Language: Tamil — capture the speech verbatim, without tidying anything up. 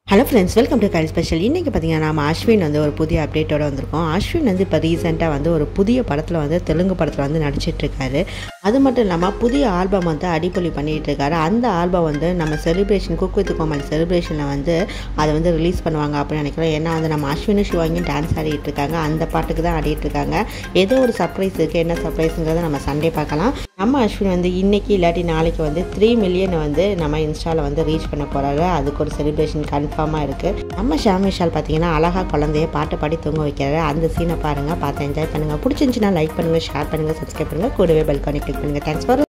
Hello friends, welcome to Kayal Special. இன்னைக்கு பாத்தீங்கன்னா நாம Ashwin வந்து ஒரு புதிய அப்டேட்டோட வந்திருக்கோம். Ashwin வந்து இப்ப ரீசன்ட்டா வந்து ஒரு புதிய படத்துல வந்து தெலுங்கு படத்துல வந்து நடிச்சிட்டு இருக்காரு. அது மட்டும் இல்லாம புதிய ஆல்பம் வந்து அடிபொலி பண்ணிட்டு இருக்காரு. அந்த ஆல்பம் வந்து நம்ம செலிப்ரேஷன் குக் வித் கோமாளி செலிப்ரேஷன்ல வந்து அதை வந்து ரிலீஸ் பண்ணுவாங்க அப்படின்னு நினைக்கிறோம். ஏன்னா வந்து நம்ம Ashwin சிவாங்கியும் டான்ஸ் ஆடிட்டு இருக்காங்க. அந்த பாட்டுக்கு தான் ஆடிட்டு இருக்காங்க. ஏதோ ஒரு சர்ப்ரைஸ் இருக்கு. என்ன சர்ப்ரைஸ்ங்கறத நம்ம சண்டே பார்க்கலாம். நம்ம Ashwin வந்து இன்னைக்கு இல்லாட்டி நாளைக்கு வந்து three million வந்து நம்ம இன்ஸ்டால வந்து ரீச் பண்ண போறாரு. அதுக்கு ஒரு செலிப்ரேஷன் கன்ஃபார்மா இருக்கு. நம்ம lSam Vishal பாத்தீங்கன்னா அழகா குழந்தைய பாட்டு பாடி தூங்க வைக்கிறாரு. அந்த சீனை பாருங்க, பார்த்து என்ஜாய் பண்ணுங்க. பிடிச்சிருந்துச்சுன்னா லைக் பண்ணுங்க, ஷேர் பண்ணுங்க, சப்ஸ்கிரைப் பண்ணுங்க, கூடவே பெல் ஐகானை கிளிக் பண்ணுங்க. Thanks for